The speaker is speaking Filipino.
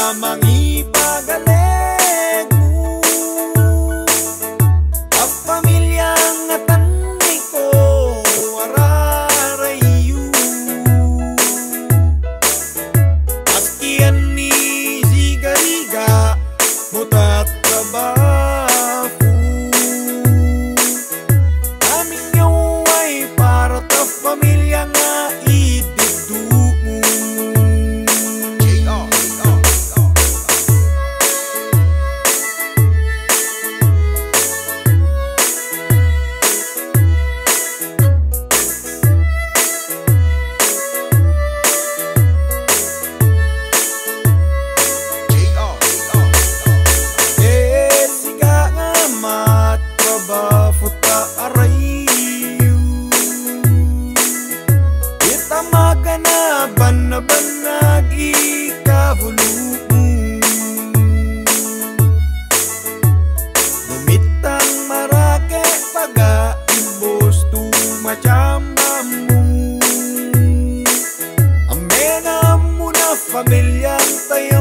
mangipagaleg mo. Ang pamilyang natani ko ararayu. Askian ni Ziga-Riga mutat trabaho. Aming nyo ay para ta pamilya nga ididu mo. Banag ikabulumu. Gumitang marake paga imbos tu macam bambu. Amena muna pamilyang tayo